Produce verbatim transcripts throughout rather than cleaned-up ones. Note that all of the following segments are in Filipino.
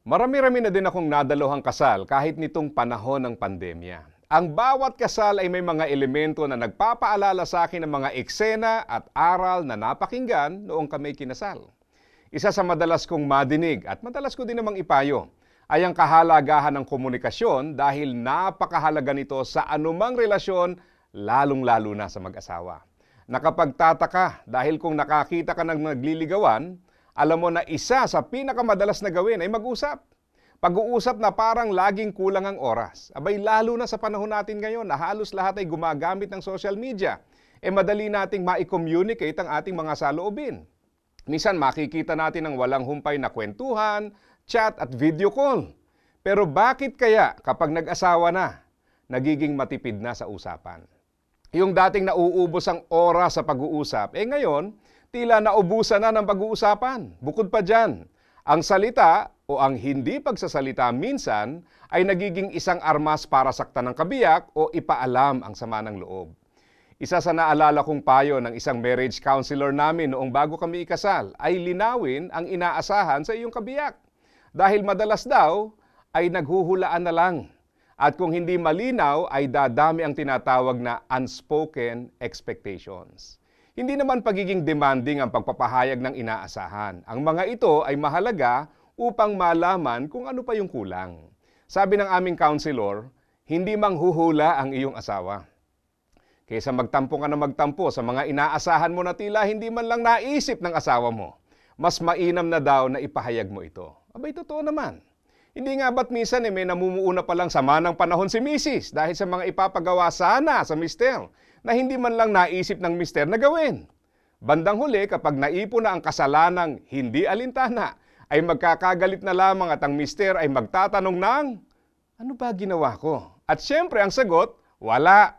Marami-rami na din akong nadaluhang kasal kahit nitong panahon ng pandemya. Ang bawat kasal ay may mga elemento na nagpapaalala sa akin ng mga eksena at aral na napakinggan noong kami kinasal. Isa sa madalas kong madinig at madalas ko din namang ipayo ay ang kahalagahan ng komunikasyon dahil napakahalaga nito sa anumang relasyon, lalong-lalo na sa mag-asawa. Nakapagtataka dahil kung nakakita ka ng nagliligawan, alam mo na isa sa pinakamadalas na gawin ay mag-usap. Pag-uusap na parang laging kulang ang oras. Abay lalo na sa panahon natin ngayon na halos lahat ay gumagamit ng social media. E madali nating ma-communicate ang ating mga saloobin. Minsan makikita natin ang walang humpay na kwentuhan, chat at video call. Pero bakit kaya kapag nag-asawa na, nagiging matipid na sa usapan? Yung dating nauubos ang oras sa pag-uusap, eh ngayon, tila naubusan na ng pag-uusapan. Bukod pa dyan, ang salita o ang hindi pagsasalita minsan ay nagiging isang armas para saktan ng kabiyak o ipaalam ang sama ng loob. Isa sa naalala kong payo ng isang marriage counselor namin noong bago kami ikasal ay linawin ang inaasahan sa iyong kabiyak. Dahil madalas daw ay naghuhulaan na lang. At kung hindi malinaw ay dadami ang tinatawag na unspoken expectations. Hindi naman pagiging demanding ang pagpapahayag ng inaasahan. Ang mga ito ay mahalaga upang malaman kung ano pa yung kulang. Sabi ng aming counselor, hindi manghuhula ang iyong asawa. Kaysa magtampo ka na magtampo sa mga inaasahan mo na tila hindi man lang naisip ng asawa mo, mas mainam na daw na ipahayag mo ito. Abay, totoo naman. Hindi nga ba't minsan eh, may namumuuna pa lang sama ng panahon si misis dahil sa mga ipapagawa sana sa mister na hindi man lang naisip ng mister na gawin. Bandang huli, kapag naipon na ang kasalanang hindi alintana, ay magkakagalit na lamang at ang mister ay magtatanong ng, ano ba ginawa ko? At syempre ang sagot, wala.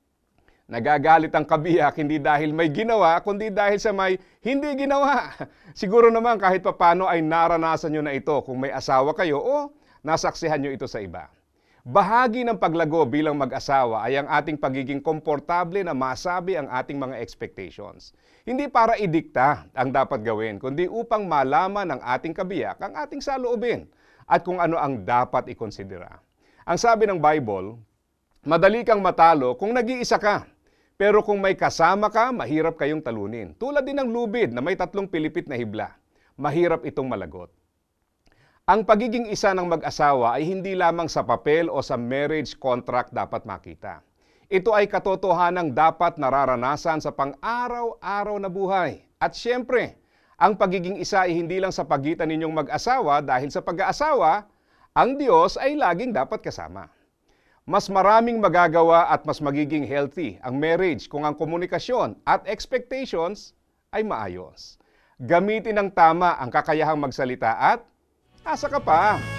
Nagagalit ang kabiyak hindi dahil may ginawa, kundi dahil sa may hindi ginawa. Siguro naman kahit papano ay naranasan nyo na ito kung may asawa kayo o nasaksihan nyo ito sa iba. Bahagi ng paglago bilang mag-asawa ay ang ating pagiging komportable na masabi ang ating mga expectations. Hindi para idikta ang dapat gawin, kundi upang malaman ng ating kabiyak ang ating saloobin at kung ano ang dapat ikonsidera. Ang sabi ng Bible, madali kang matalo kung nag-iisa ka. Pero kung may kasama ka, mahirap kayong talunin. Tulad din ng lubid na may tatlong pilipit na hibla. Mahirap itong malagot. Ang pagiging isa ng mag-asawa ay hindi lamang sa papel o sa marriage contract dapat makita. Ito ay katotohanang dapat nararanasan sa pang-araw-araw na buhay. At syempre, ang pagiging isa ay hindi lang sa pagitan ninyong mag-asawa dahil sa pag-aasawa, ang Diyos ay laging dapat kasama. Mas maraming magagawa at mas magiging healthy ang marriage kung ang komunikasyon at expectations ay maayos. Gamitin ng tama ang kakayahang magsalita at asa ka pa.